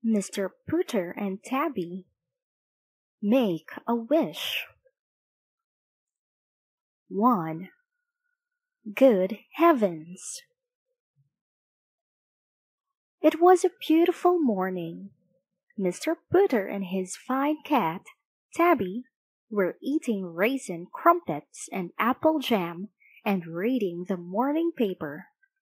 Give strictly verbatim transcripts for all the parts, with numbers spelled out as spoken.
Mister Pooter and Tabby make a wish. one. Good heavens! It was a beautiful morning. Mister Pooter and his fine cat, Tabby, were eating raisin crumpets and apple jam and reading the morning paper.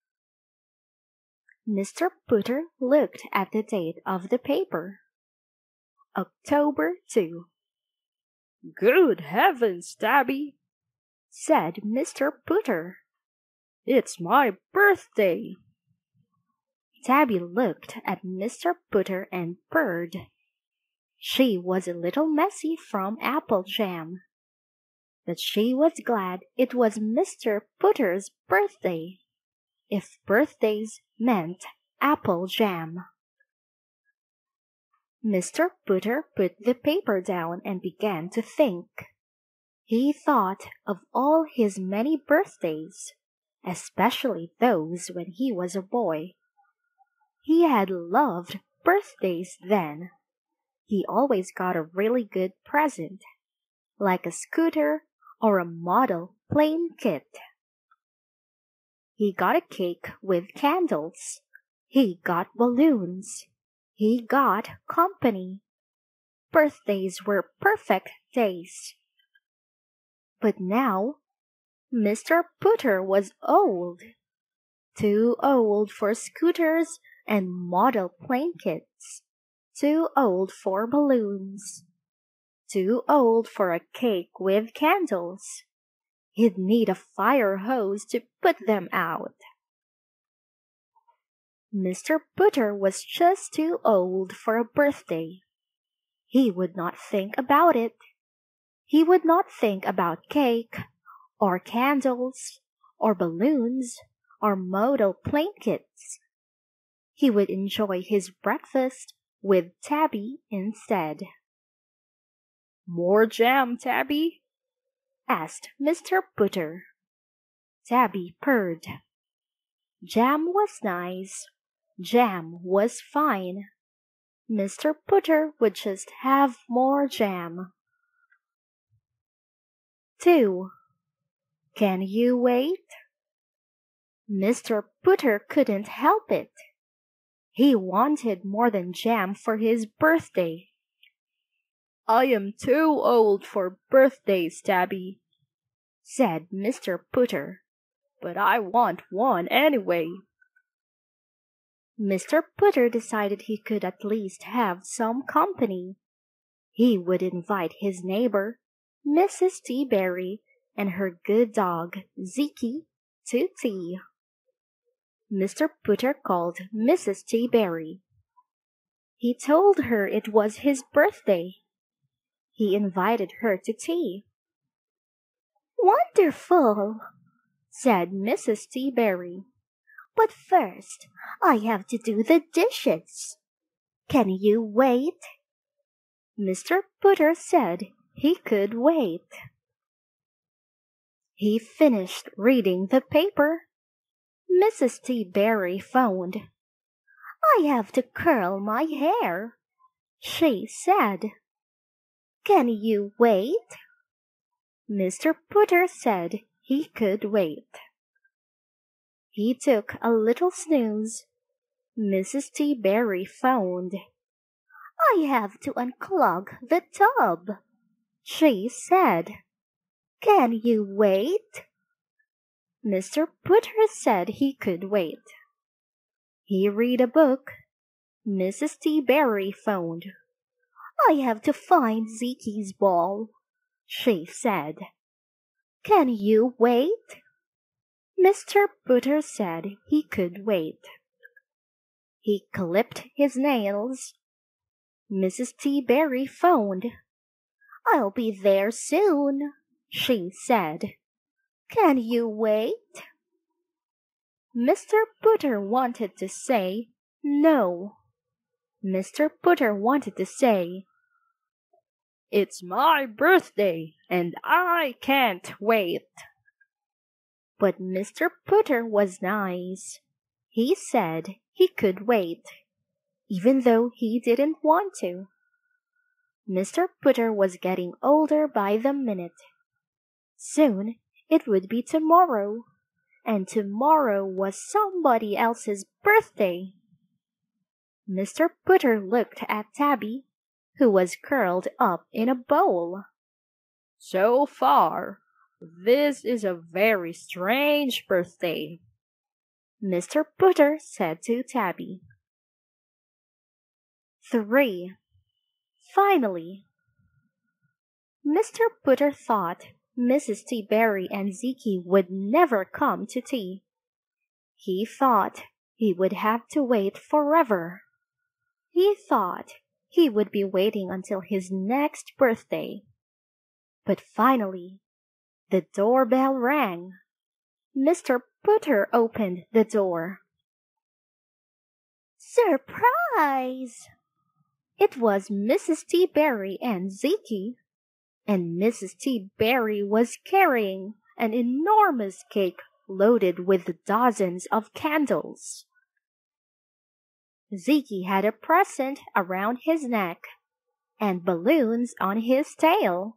Mister Pooter looked at the date of the paper. October second. "Good heavens, Tabby," said Mister Pooter. "It's my birthday." Tabby looked at Mister Pooter and purred. She was a little messy from apple jam, but she was glad it was Mister Pooter's birthday, if birthdays meant apple jam. Mister Pooter put the paper down and began to think. He thought of all his many birthdays, especially those when he was a boy. He had loved birthdays then. He always got a really good present, like a scooter or a model plane kit. He got a cake with candles. He got balloons. He got company. Birthdays were perfect days. But now, Mister Pooter was old. Too old for scooters and model plane kits. Too old for balloons. Too old for a cake with candles. He'd need a fire hose to put them out. Mister Pooter was just too old for a birthday. He would not think about it. He would not think about cake, or candles, or balloons, or model plane kits. He would enjoy his breakfast with Tabby instead. "More jam, Tabby?" asked Mister Pooter. Tabby purred. Jam was nice. Jam was fine. Mister Pooter would just have more jam. two. Can you wait? Mister Pooter couldn't help it. He wanted more than jam for his birthday. "I am too old for birthdays, Tabby," said Mister Pooter, "but I want one anyway." Mister Pooter decided he could at least have some company. He would invite his neighbor, Missus Teaberry, and her good dog, Zeke, to tea. Mister Pooter called Missus Teaberry. He told her it was his birthday. He invited her to tea. "Wonderful," said Missus Teaberry. "But first, I have to do the dishes. Can you wait?" Mister Pooter said he could wait. He finished reading the paper. Missus Teaberry phoned. "I have to curl my hair," she said. "Can you wait?" Mister Pooter said he could wait. He took a little snooze. Missus Teaberry phoned. "I have to unclog the tub," she said. "Can you wait?" Mister Pooter said he could wait. He read a book. Missus Teaberry phoned. "I have to find Zeke's ball," she said. "Can you wait?" Mister Pooter said he could wait. He clipped his nails. Missus Teaberry phoned. "I'll be there soon," she said. "Can you wait?" Mister Pooter wanted to say no. Mister Pooter wanted to say, "It's my birthday, and I can't wait." But Mister Pooter was nice. He said he could wait. even though he didn't want to. Mister Putter was getting older by the minute. Soon it would be tomorrow, and tomorrow was somebody else's birthday. Mister Putter looked at Tabby, who was curled up in a ball. "So far, this is a very strange birthday," Mister Putter said to Tabby. Three. Finally. Mister Putter thought Missus T. Berry and Zeke would never come to tea. He thought he would have to wait forever. He thought he would be waiting until his next birthday. But finally, the doorbell rang. Mister Putter opened the door. Surprise! It was Missus T. Berry and Zeke, and Missus T. Berry was carrying an enormous cake loaded with dozens of candles. Zeke had a present around his neck and balloons on his tail.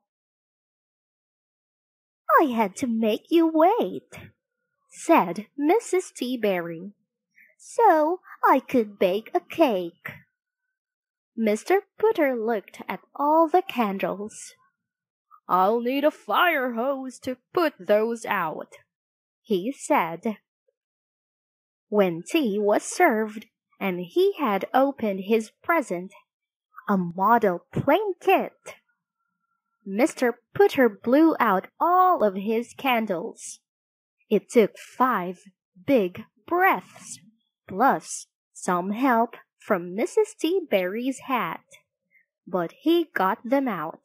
"I had to make you wait," said Missus T. Berry, "so I could bake a cake." Mister Putter looked at all the candles. "I'll need a fire hose to put those out," he said. When tea was served and he had opened his present, a model plane kit, Mister Putter blew out all of his candles. It took five big breaths, plus some help from Missus T. Berry's hat, but he got them out.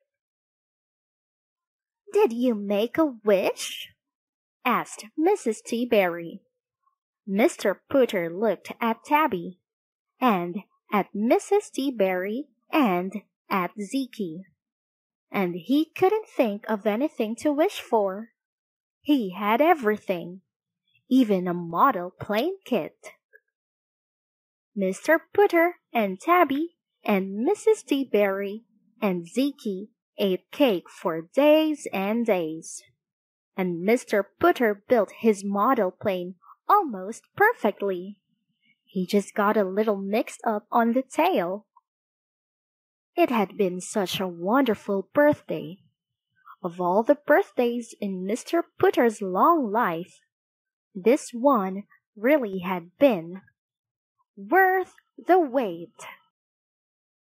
"Did you make a wish?" asked Missus T. Berry. Mister Putter looked at Tabby, and at Missus T. Berry, and at Zeke, and he couldn't think of anything to wish for. He had everything, even a model plane kit. Mister Putter and Tabby and Missus T. Berry and Zeke ate cake for days and days, and Mister Putter built his model plane almost perfectly. He just got a little mixed up on the tail. It had been such a wonderful birthday. Of all the birthdays in Mister Putter's long life, this one really had been worth the wait.